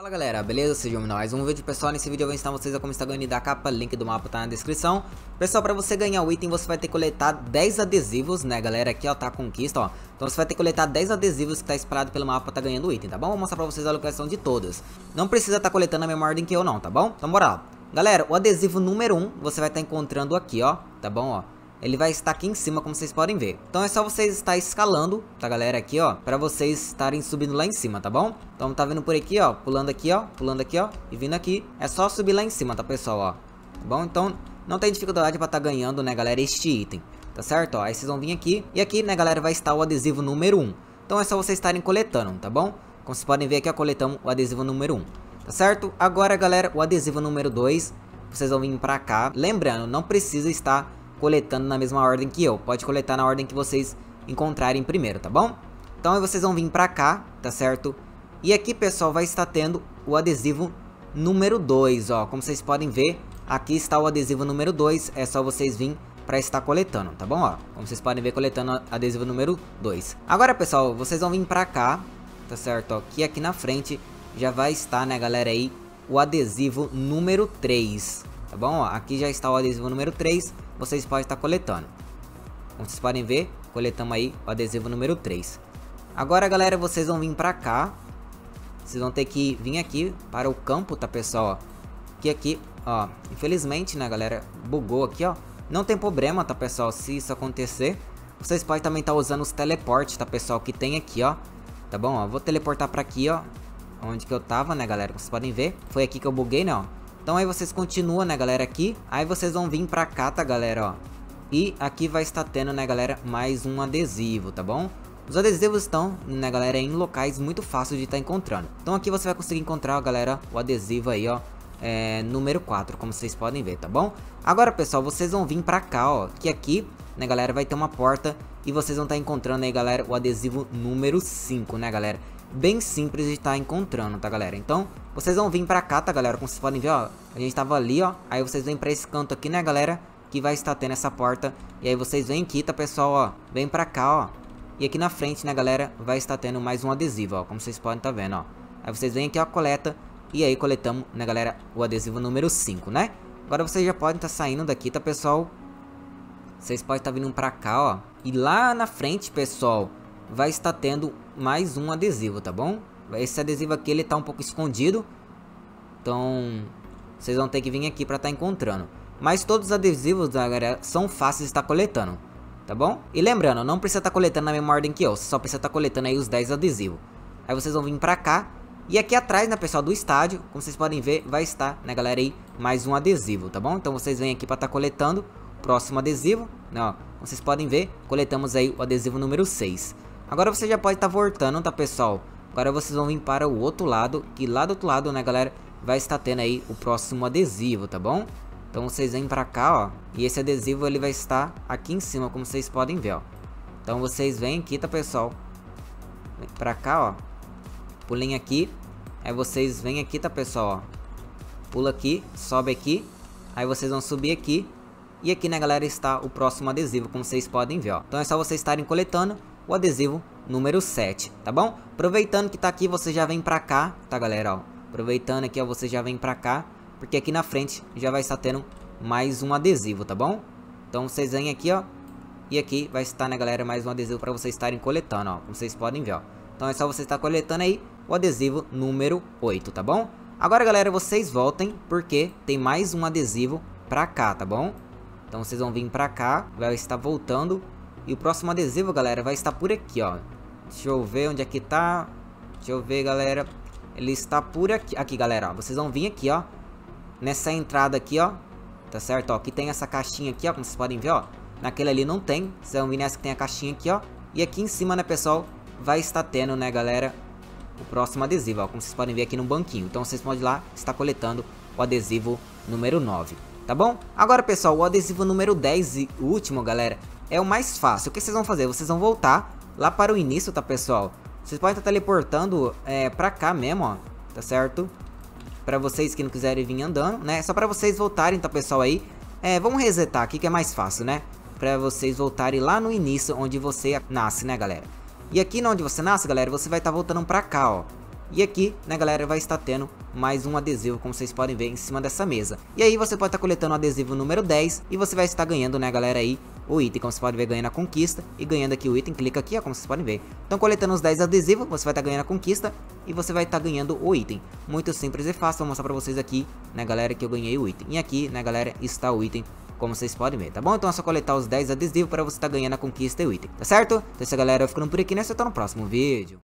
Fala galera, beleza? Sejam mais um vídeo, pessoal. Nesse vídeo eu vou ensinar vocês a como está ganhando da capa, link do mapa tá na descrição. Pessoal, para você ganhar o item, você vai ter que coletar 10 adesivos, né galera? Aqui ó, tá a conquista, ó. Então você vai ter que coletar 10 adesivos que tá espalhado pelo mapa, tá ganhando o item, tá bom? Vou mostrar pra vocês a localização de todas. Não precisa tá coletando a mesma ordem que eu não, tá bom? Então bora lá. Galera, o adesivo número 1, você vai estar encontrando aqui, ó, tá bom, ó. Ele vai estar aqui em cima, como vocês podem ver. Então é só vocês estar escalando, tá galera, aqui ó, pra vocês estarem subindo lá em cima, tá bom? Então tá vindo por aqui ó, pulando aqui ó, e vindo aqui. É só subir lá em cima, tá pessoal, ó. Tá bom? Então não tem dificuldade pra tá ganhando, né galera, este item. Tá certo? Ó, aí vocês vão vir aqui. E aqui, né galera, vai estar o adesivo número 1. Então é só vocês estarem coletando, tá bom? Como vocês podem ver aqui, ó, coletamos o adesivo número 1. Tá certo? Agora galera, o adesivo número 2, vocês vão vir pra cá. Lembrando, não precisa estar coletando na mesma ordem que eu. Pode coletar na ordem que vocês encontrarem primeiro, tá bom? Então aí vocês vão vir pra cá, tá certo? E aqui, pessoal, vai estar tendo o adesivo número 2, ó. Como vocês podem ver, aqui está o adesivo número 2. É só vocês virem pra estar coletando, tá bom? Ó, como vocês podem ver, coletando adesivo número 2. Agora, pessoal, vocês vão vir pra cá, tá certo? Ó, que aqui na frente já vai estar, né, galera, aí o adesivo número 3. Tá bom? Ó, aqui já está o adesivo número 3. Vocês podem estar coletando. Como vocês podem ver, coletamos aí o adesivo número 3. Agora, galera, vocês vão vir pra cá. Vocês vão ter que vir aqui para o campo, tá, pessoal? Que aqui, ó, infelizmente, né, galera, bugou aqui, ó. Não tem problema, tá, pessoal, se isso acontecer. Vocês podem também estar usando os teleportes, tá, pessoal, que tem aqui, ó. Tá bom? Ó, vou teleportar pra aqui, ó. Onde que eu tava, né, galera? Vocês podem ver. Foi aqui que eu buguei, né, ó. Então aí vocês continuam, né, galera, aqui. Aí vocês vão vir pra cá, tá, galera, ó. E aqui vai estar tendo, né, galera, mais um adesivo, tá bom? Os adesivos estão, né, galera, em locais muito fáceis de estar encontrando. Então aqui você vai conseguir encontrar, galera, o adesivo aí, ó. Número 4, como vocês podem ver, tá bom? Agora, pessoal, vocês vão vir pra cá, ó. Que aqui, né, galera, vai ter uma porta. E vocês vão estar encontrando aí, galera, o adesivo número 5, né, galera? Bem simples de estar encontrando, tá, galera? Então, vocês vão vir pra cá, tá, galera? Como vocês podem ver, ó, a gente tava ali, ó. Aí vocês vêm pra esse canto aqui, né, galera? Que vai estar tendo essa porta. E aí vocês vêm aqui, tá, pessoal, ó. Vem pra cá, ó. E aqui na frente, né, galera, vai estar tendo mais um adesivo, ó. Como vocês podem estar vendo, ó. Aí vocês vêm aqui, ó, coleta. E aí coletamos, né, galera, o adesivo número 5, né? Agora vocês já podem estar saindo daqui, tá, pessoal? Vocês podem estar vindo pra cá, ó. E lá na frente, pessoal, vai estar tendo mais um adesivo, tá bom? Esse adesivo aqui, ele tá um pouco escondido. Então, vocês vão ter que vir aqui pra estar encontrando. Mas todos os adesivos, galera, são fáceis de estar coletando, tá bom? E lembrando, não precisa estar coletando na mesma ordem que eu. Você só precisa estar coletando aí os 10 adesivos. Aí vocês vão vir pra cá. E aqui atrás, né, pessoal, do estádio, como vocês podem ver, vai estar, né, galera, aí mais um adesivo, tá bom? Então vocês vêm aqui pra estar coletando o próximo adesivo, né, ó. Como vocês podem ver, coletamos aí o adesivo número 6. Agora você já pode estar voltando, tá, pessoal? Agora vocês vão vir para o outro lado, que lá do outro lado, né, galera, vai estar tendo aí o próximo adesivo, tá bom? Então vocês vêm pra cá, ó, e esse adesivo ele vai estar aqui em cima, como vocês podem ver, ó. Então vocês vêm aqui, tá, pessoal? Vem pra cá, ó. Pulem aqui. Aí vocês vêm aqui, tá, pessoal, ó. Pula aqui, sobe aqui. Aí vocês vão subir aqui. E aqui, né, galera, está o próximo adesivo, como vocês podem ver, ó. Então é só vocês estarem coletando o adesivo número 7, tá bom? Aproveitando que tá aqui, você já vem pra cá, tá, galera, ó. Aproveitando aqui, ó, você já vem pra cá. Porque aqui na frente já vai estar tendo mais um adesivo, tá bom? Então vocês vêm aqui, ó. E aqui vai estar, né, galera, mais um adesivo pra vocês estarem coletando, ó. Como vocês podem ver, ó. Então é só você estar coletando aí o adesivo número 8, tá bom? Agora, galera, vocês voltem, porque tem mais um adesivo pra cá, tá bom? Então vocês vão vir pra cá, vai estar voltando. E o próximo adesivo, galera, vai estar por aqui, ó. Deixa eu ver onde é que tá. Deixa eu ver, galera. Ele está por aqui. Aqui, galera, ó. Vocês vão vir aqui, ó. Nessa entrada aqui, ó. Tá certo, ó. Aqui tem essa caixinha aqui, ó. Como vocês podem ver, ó. Naquele ali não tem. Vocês vão vir nessa que tem a caixinha aqui, ó. E aqui em cima, né, pessoal, vai estar tendo, né, galera, o próximo adesivo, ó. Como vocês podem ver aqui no banquinho. Então vocês podem ir lá estar coletando o adesivo número 9. Tá bom? Agora, pessoal, o adesivo número 10 e último, galera, é o mais fácil. O que vocês vão fazer? Vocês vão voltar lá para o início, tá, pessoal? Vocês podem estar teleportando pra cá mesmo, ó. Tá certo? Pra vocês que não quiserem vir andando, né? Só pra vocês voltarem, tá, pessoal, aí. Vamos resetar aqui que é mais fácil, né? Pra vocês voltarem lá no início onde você nasce, né, galera? E aqui onde você nasce, galera, você vai estar voltando pra cá, ó. E aqui, né, galera, vai estar tendo mais um adesivo, como vocês podem ver, em cima dessa mesa. E aí você pode estar coletando o adesivo número 10 e você vai estar ganhando, né, galera, aí o item, como você pode ver, ganhando a conquista e ganhando aqui o item. Clica aqui, ó, como vocês podem ver. Então, coletando os 10 adesivos, você vai estar ganhando a conquista e você vai estar ganhando o item. Muito simples e fácil, vou mostrar pra vocês aqui, né, galera, que eu ganhei o item. E aqui, né, galera, está o item, como vocês podem ver, tá bom? Então é só coletar os 10 adesivos para você estar ganhando a conquista e o item, tá certo? Então é isso, galera, eu ficando por aqui, né? Você tá no próximo vídeo.